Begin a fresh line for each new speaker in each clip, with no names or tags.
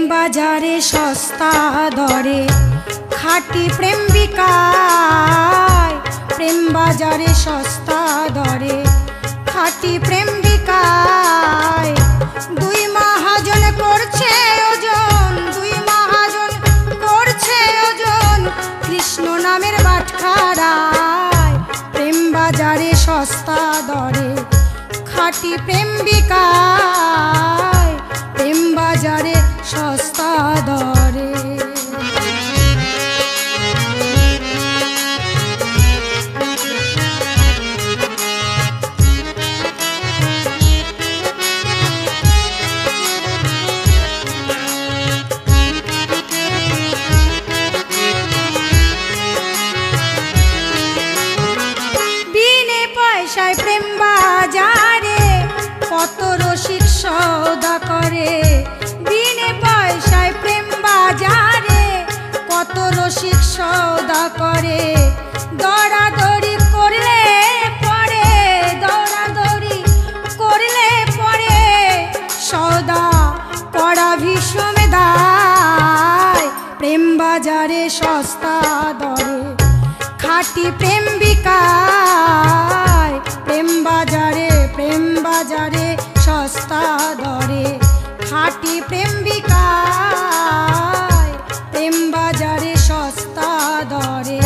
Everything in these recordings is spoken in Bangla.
বাজারে সস্তা দরে খাঁটি প্রেম বিকায়। প্রেম বাজারে সস্তা দরে খাঁটি প্রেম বিকায়। দুই মহাজন করছে ওজন, দুই মহাজন করছে ওজন কৃষ্ণ নামের বাটখারায়। প্রেম বাজারে সস্তা দরে খাঁটি প্রেম বিকায়। প্রেম বাজারে সস্তা দরে। বিনে পয়সায় প্রেম বাজারে কত রসিক সওদা করে। বিনে পয়সায় প্রেম বাজারে কত রসিক সওদা করে। দরাদরি করলে পরে, দরাদরি করলে পরে সওদা করা ভীষণ দায়। প্রেম বাজারে সস্তা দরে খাঁটি প্রেম বিকায়। প্রেম বাজারে, প্রেম বাজারে সস্তা দরে খাঁটি প্রেম বিকায়। প্রেম বাজারে সস্তা দরে।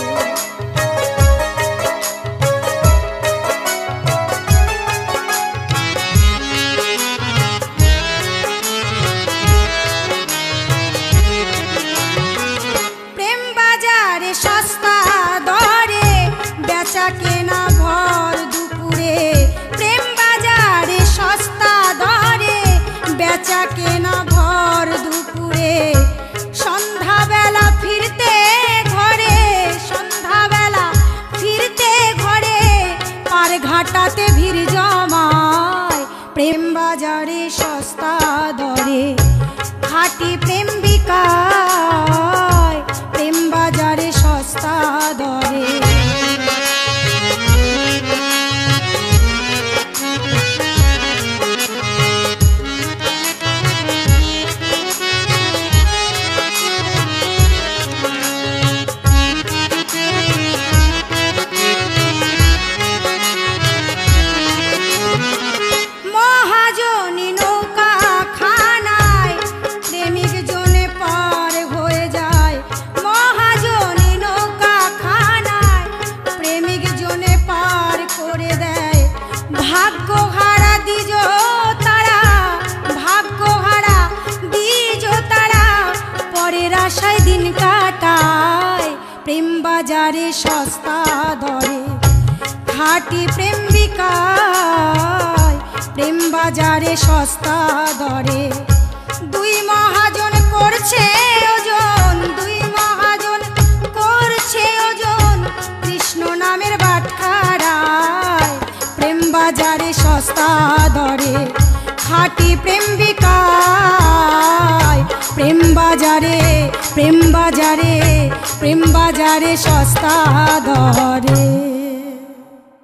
প্রেম বাজারে সস্তা দরে বেচা কেনা ভর দুপুরে। প্রেম বাজারে সস্তা দরে বেচা কেনা ভর দুপুরে। সন্ধ্যাবেলা ফিরতে ঘরে, সন্ধ্যাবেলা ফিরতে ঘরে পার ঘাটাতে ভিড় জমায়। প্রেম বাজারে সস্তা দরে খাঁটি প্রেম বিকায়। প্রেম বাজারে সস্তা দরে। মহাজনী নৌকা খানায় প্রেমিক জনে পার হয়ে যায়। মহাজনী নৌকা খানায় প্রেমিক জনে পার করে দেয়। ভাগ্য হারা দিজ তারা, ভাগ্য হারা দিজ তারা পরের আশায় দিন কাটায়। প্রেম বাজারে সস্তা দরে খাঁটি প্রেম বিকায়। প্রেম বাজারে সস্তা দরে দুই মহাজন করছে ওজন, দুই মহাজন করছে ওজন কৃষ্ণ নামের বাটখারায়। প্রেম বাজারে সস্তা দরে খাঁটি প্রেম বিকায়। প্রেম বাজারে, প্রেম বাজারে, প্রেম বাজারে সস্তা দরে।